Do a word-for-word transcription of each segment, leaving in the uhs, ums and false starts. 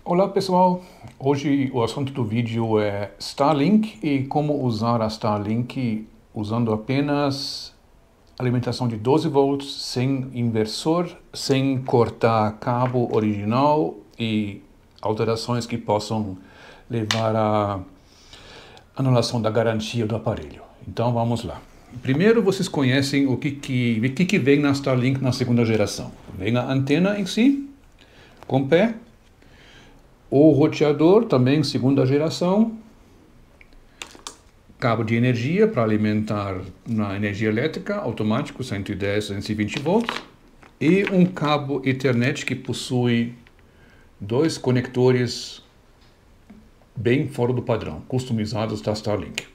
Olá pessoal, hoje o assunto do vídeo é Starlink e como usar a Starlink usando apenas alimentação de doze volts, sem inversor, sem cortar cabo original e alterações que possam levar à anulação da garantia do aparelho. Então vamos lá. Primeiro vocês conhecem o que, que, o que, que vem na Starlink na segunda geração. Vem a antena em si, com pé, o roteador, também segunda geração, cabo de energia para alimentar na energia elétrica, automático, cento e dez, duzentos e vinte volts, e um cabo Ethernet que possui dois conectores bem fora do padrão, customizados da Starlink.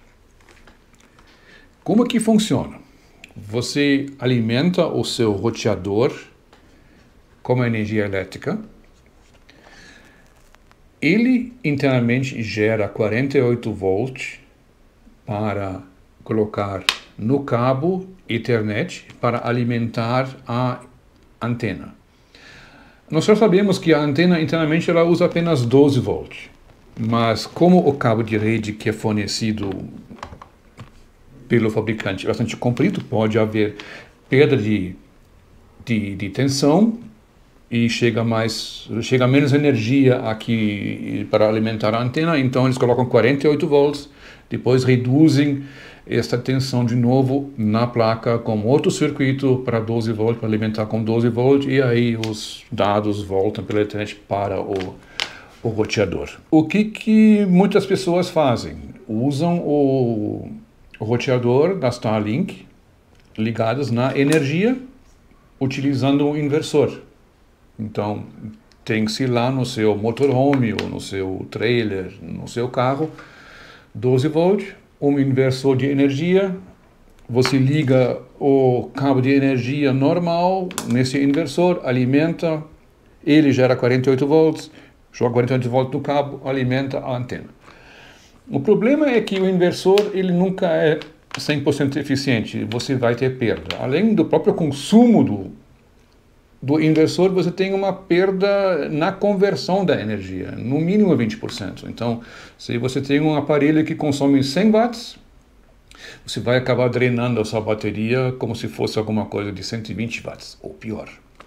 Como que funciona? Você alimenta o seu roteador com a energia elétrica. Ele internamente gera quarenta e oito volts para colocar no cabo Ethernet para alimentar a antena. Nós já sabemos que a antena internamente ela usa apenas doze volts, mas como o cabo de rede que é fornecido pelo fabricante é bastante comprido, pode haver perda de, de, de tensão e chega mais, chega menos energia aqui para alimentar a antena, então eles colocam quarenta e oito volts, depois reduzem esta tensão de novo na placa com outro circuito para doze volts, para alimentar com doze volts, e aí os dados voltam pela internet para o, o roteador. O que que muitas pessoas fazem? Usam o, o roteador da Starlink ligados na energia, utilizando um inversor. Então, tem-se lá no seu motorhome ou no seu trailer, no seu carro, doze volts, um inversor de energia, você liga o cabo de energia normal nesse inversor, alimenta, ele gera quarenta e oito volts, joga quarenta e oito volts no cabo, alimenta a antena. O problema é que o inversor ele nunca é cem por cento eficiente, você vai ter perda. Além do próprio consumo do do inversor, você tem uma perda na conversão da energia, no mínimo vinte por cento. Então, se você tem um aparelho que consome cem watts, você vai acabar drenando a sua bateria como se fosse alguma coisa de cento e vinte watts, ou pior.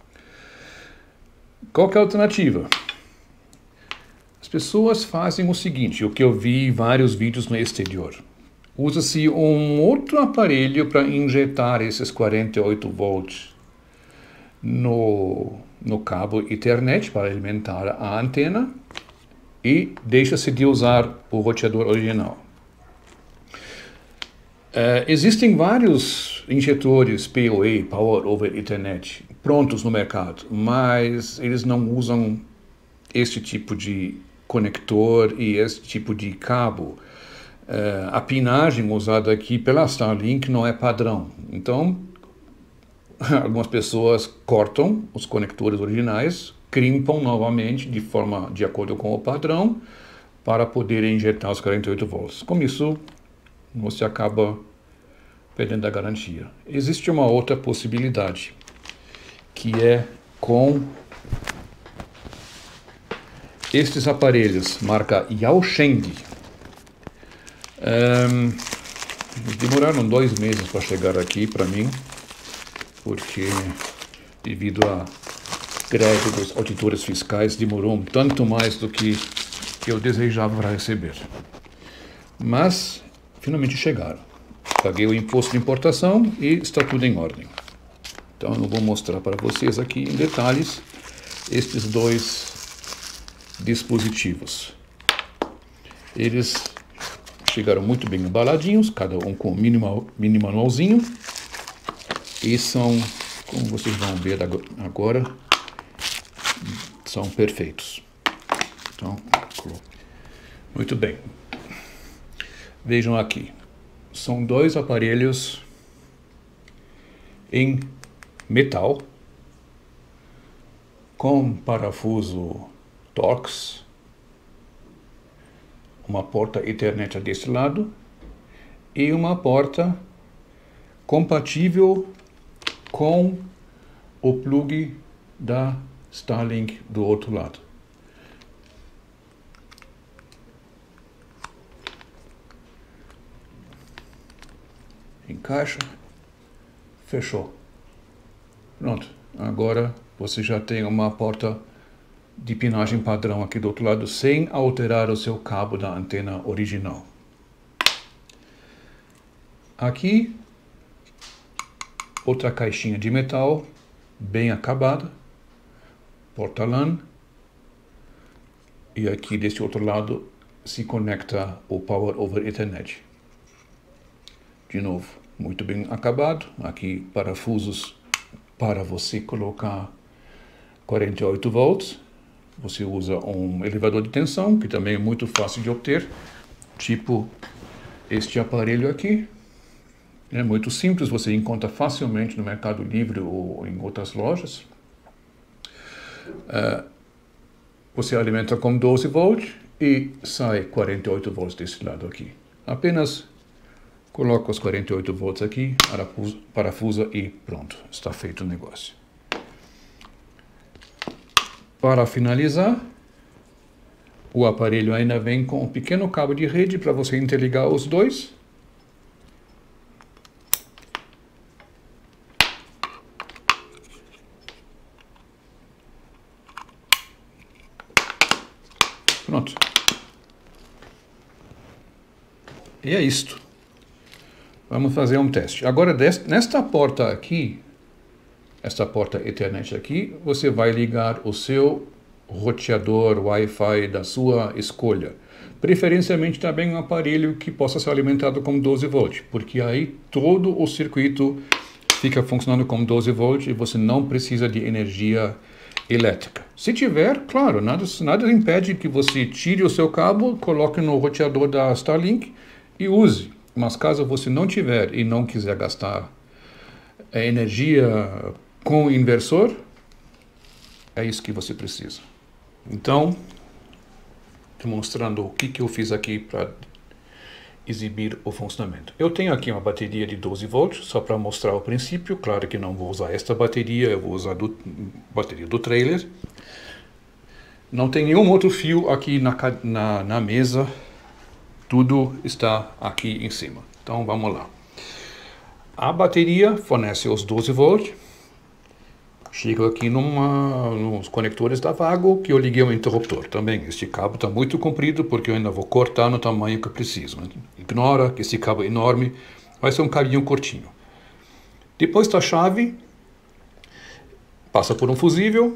Qual que é a alternativa? As pessoas fazem o seguinte, o que eu vi em vários vídeos no exterior. Usa-se um outro aparelho para injetar esses quarenta e oito volts No, no cabo Ethernet para alimentar a antena e deixa-se de usar o roteador original. Uh, existem vários injetores P O E, Power over Ethernet, prontos no mercado, mas eles não usam este tipo de conector e este tipo de cabo. Uh, a pinagem usada aqui pela Starlink não é padrão, então algumas pessoas cortam os conectores originais, crimpam novamente de forma de acordo com o padrão para poder injetar os quarenta e oito volts. Com isso, você acaba perdendo a garantia. Existe uma outra possibilidade, que é com estes aparelhos, marca Yaosheng. Um, demoraram dois meses para chegar aqui para mim, porque devido à greve dos auditores fiscais demorou um tanto mais do que eu desejava para receber. Mas finalmente chegaram. Paguei o imposto de importação e está tudo em ordem. Então eu vou mostrar para vocês aqui em detalhes estes dois dispositivos. Eles chegaram muito bem embaladinhos, cada um com um mini, mini manualzinho. E são, como vocês vão ver agora, são perfeitos. Então, muito bem. Vejam aqui. São dois aparelhos em metal, com parafuso Torx, uma porta Ethernet deste lado e uma porta compatível com o plug da Starlink do outro lado. encaixa, fechou. Pronto, agora você já tem uma porta de pinagem padrão aqui do outro lado, sem alterar o seu cabo da antena original. Aqui, outra caixinha de metal, bem acabada, porta LAN, e aqui desse outro lado se conecta o Power over Ethernet. De novo, muito bem acabado, aqui parafusos para você colocar quarenta e oito volts, você usa um elevador de tensão, que também é muito fácil de obter, tipo este aparelho aqui. É muito simples, você encontra facilmente no Mercado Livre ou em outras lojas. Uh, você alimenta com doze volts e sai quarenta e oito volts desse lado aqui. Apenas coloca os quarenta e oito volts aqui, parafusa e pronto, está feito o negócio. Para finalizar, o aparelho ainda vem com um pequeno cabo de rede para você interligar os dois. Pronto. E é isto. Vamos fazer um teste. Agora, nesta porta aqui, esta porta Ethernet aqui, você vai ligar o seu roteador Wi-Fi da sua escolha. Preferencialmente também um aparelho que possa ser alimentado com doze volts, porque aí todo o circuito fica funcionando com doze volts e você não precisa de energia elétrica. Se tiver, claro, nada, nada impede que você tire o seu cabo, coloque no roteador da Starlink e use. Mas caso você não tiver e não quiser gastar energia com o inversor, é isso que você precisa. Então, demonstrando o que, que eu fiz aqui para exibir o funcionamento. Eu tenho aqui uma bateria de doze volts, só para mostrar o princípio. Claro que não vou usar esta bateria, eu vou usar a bateria do trailer. Não tem nenhum outro fio aqui na, na, na mesa, tudo está aqui em cima. Então vamos lá. A bateria fornece os doze volts. Chego aqui numa, nos conectores da Vago, que eu liguei um interruptor. Também, este cabo está muito comprido, porque eu ainda vou cortar no tamanho que eu preciso. Ignora que esse cabo é enorme, vai ser um cabinho curtinho. Depois da chave, passa por um fusível,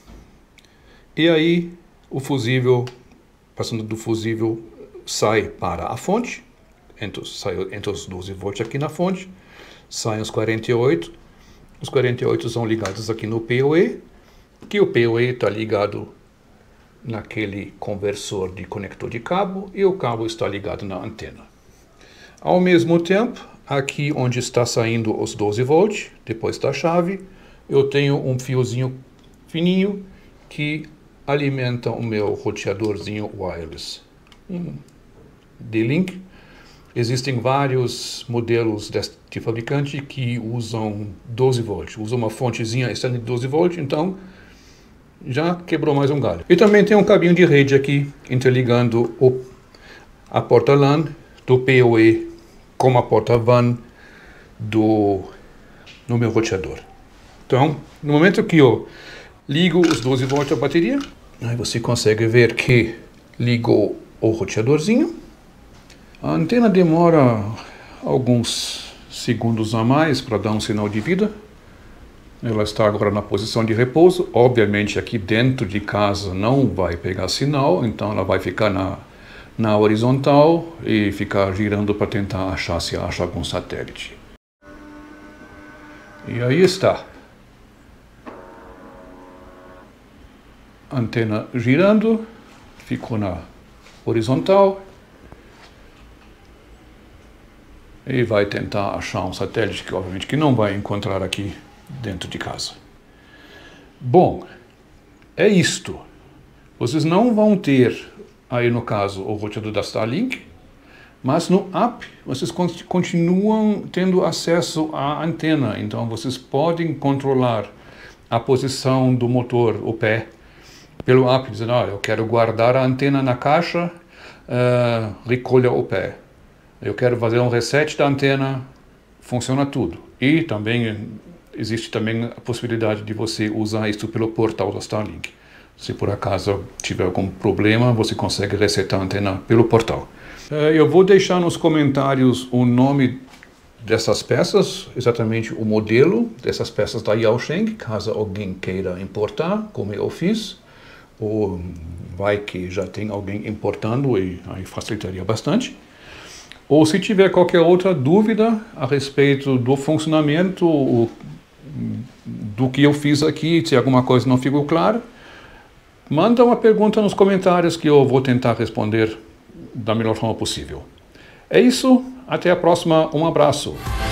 e aí o fusível, passando do fusível, sai para a fonte, entra, sai, entra os doze volts aqui na fonte, saem os quarenta e oito. Os quarenta e oito são ligados aqui no P O E, que o P O E está ligado naquele conversor de conector de cabo e o cabo está ligado na antena. Ao mesmo tempo, aqui onde está saindo os doze volts, depois da chave, eu tenho um fiozinho fininho que alimenta o meu roteadorzinho wireless. D-Link. Existem vários modelos deste fabricante que usam doze volts. Usam uma fontezinha externa de doze volts, então já quebrou mais um galho. E também tem um cabinho de rede aqui, interligando o, a porta LAN do P O E com a porta W A N do, no meu roteador. Então, no momento que eu ligo os doze volts à bateria, aí você consegue ver que ligou o roteadorzinho. A antena demora alguns segundos a mais para dar um sinal de vida. Ela está agora na posição de repouso. Obviamente aqui dentro de casa não vai pegar sinal, então ela vai ficar na, na horizontal e ficar girando para tentar achar se acha algum satélite. E aí está. A antena girando, ficou na horizontal. E vai tentar achar um satélite que obviamente que não vai encontrar aqui dentro de casa. Bom, é isto. Vocês não vão ter, aí no caso, o roteador da Starlink, mas no app vocês continuam tendo acesso à antena. Então vocês podem controlar a posição do motor, o pé, pelo app, dizendo, olha, eu quero guardar a antena na caixa, uh, recolha o pé. Eu quero fazer um reset da antena, funciona tudo. E também existe também a possibilidade de você usar isso pelo portal da Starlink. Se por acaso tiver algum problema, você consegue resetar a antena pelo portal. Eu vou deixar nos comentários o nome dessas peças, exatamente o modelo dessas peças da Yaosheng, caso alguém queira importar, como eu fiz, ou vai que já tem alguém importando e aí facilitaria bastante. Ou se tiver qualquer outra dúvida a respeito do funcionamento, do que eu fiz aqui, se alguma coisa não ficou clara, manda uma pergunta nos comentários que eu vou tentar responder da melhor forma possível. É isso, até a próxima, um abraço.